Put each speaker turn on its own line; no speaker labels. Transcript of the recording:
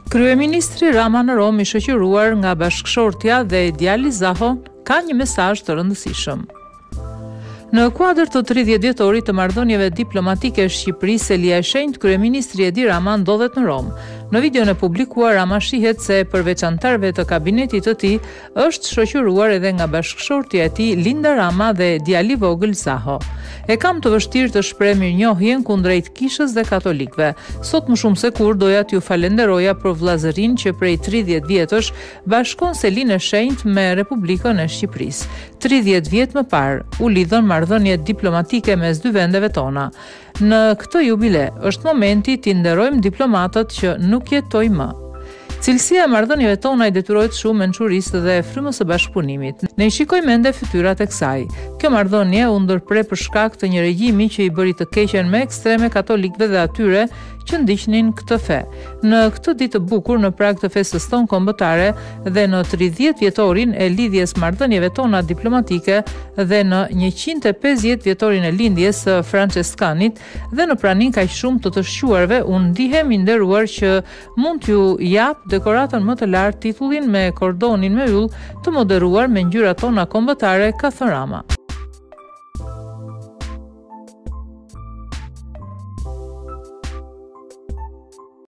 Kryeministri Rama në Rom, i shoqëruar nga bashkëshortja dhe djali Zaho, ka një mesazh të rëndësishëm. Në kuadër të 30 vjetorit të marrëdhënieve diplomatike Shqipërisë, Elia e Shenjtë, kryeministri Edi Rama ndodhet në Rom. Në videon e publikuar, Rama shihet se përveç anëtarëve të kabinetit të tij, është shoqëruar edhe nga bashkëshortja e tij Linda Rama dhe djali i vogël Zaho. E kam të vështirë të shpreh mirënjohjen kundrejt kishës dhe katolikëve. Sot më shumë se kur doja t'ju falenderoja për vllazërinë që prej 30 vjetësh bashkon Selinë e Shenjtë me Republikën e Shqipërisë. 30 vjet më parë u lidhën marrëdhënie diplomatike mes dy vendeve tona. Në këtë jubile është momenti t'i nderojmë diplomatët që nuk jetojnë më. Cilësia e marrëdhënieve tona i detyrohet shumë mençurisë dhe frymës së bashkëpunimit. Ne i shikojmë ende fytyrat e kësaj. Kjo marrëdhënie u ndërpre për shkak të një regjimi që i bëri të keqen me ekstreme katolikëve dhe atyre që ndiqnin këtë fe. Në këtë ditë të bukur në prag të festës tonë kombëtare dhe në 30 vjetorin e lidhjes marrëdhënieve tona diplomatike dhe në 150 vjetorin e lindjes së Francescanit dhe në pranin kaq shumë të shquarve, unë ndihem i nderuar që mund t'ju jap dekoratën më të lartë, titullin me kordonin me yll të moderuar me ngjyrat tona kombëtare, ka thënë Rama.